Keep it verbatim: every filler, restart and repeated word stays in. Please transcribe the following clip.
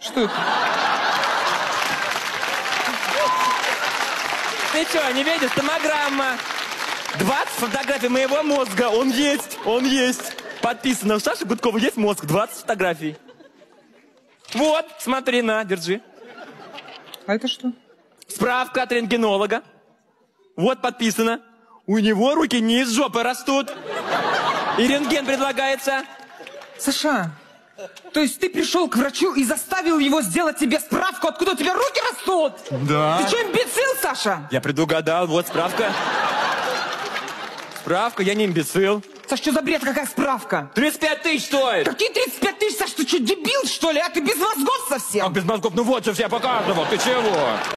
Что это? Ты что, не видишь? Томограмма. двадцать фотографий моего мозга. Он есть, он есть. Подписано. У Саши Гудкова есть мозг. двадцать фотографий. Вот, смотри, на, держи. А это что? Справка от рентгенолога. Вот подписано. У него руки не из жопы растут. И рентген предлагается. Саша, то есть ты пришел к врачу и заставил его сделать тебе справку, откуда у тебя руки растут? Да. Ты что, имбецил, Саша? Я предугадал, вот справка. Справка, я не имбецил. Саш, что за бред, какая справка? тридцать пять тысяч стоит. Какие тридцать пять тысяч, Саш, ты что, дебил, что ли? А ты без мозгов совсем? Как без мозгов? Ну вот, что я показывал, ты чего?